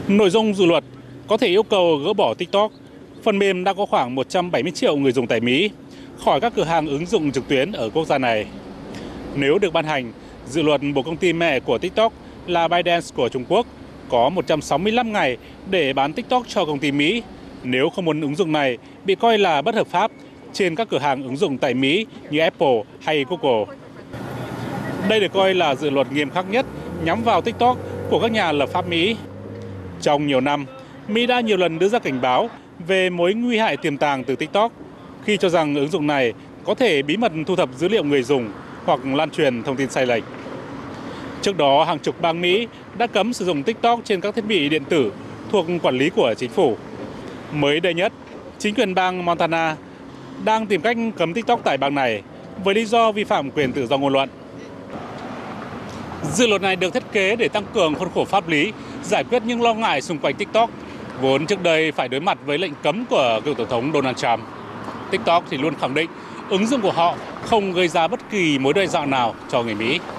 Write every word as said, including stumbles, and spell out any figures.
Nội dung dự luật có thể yêu cầu gỡ bỏ TikTok, phần mềm đã có khoảng một trăm bảy mươi triệu người dùng tại Mỹ, khỏi các cửa hàng ứng dụng trực tuyến ở quốc gia này. Nếu được ban hành, dự luật buộc công ty mẹ của TikTok là ByteDance của Trung Quốc có một trăm sáu mươi lăm ngày để bán TikTok cho công ty Mỹ, nếu không muốn ứng dụng này bị coi là bất hợp pháp trên các cửa hàng ứng dụng tại Mỹ như Apple hay Google. Đây được coi là dự luật nghiêm khắc nhất nhắm vào TikTok của các nhà lập pháp Mỹ. Trong nhiều năm, Mỹ đã nhiều lần đưa ra cảnh báo về mối nguy hại tiềm tàng từ TikTok khi cho rằng ứng dụng này có thể bí mật thu thập dữ liệu người dùng hoặc lan truyền thông tin sai lệch. Trước đó, hàng chục bang Mỹ đã cấm sử dụng TikTok trên các thiết bị điện tử thuộc quản lý của chính phủ. Mới đây nhất, chính quyền bang Montana đang tìm cách cấm TikTok tại bang này với lý do vi phạm quyền tự do ngôn luận. Dự luật này được thiết kế để tăng cường khuôn khổ pháp lý, giải quyết những lo ngại xung quanh TikTok, vốn trước đây phải đối mặt với lệnh cấm của cựu tổng thống Donald Trump. TikTok thì luôn khẳng định ứng dụng của họ không gây ra bất kỳ mối đe dọa nào cho người Mỹ.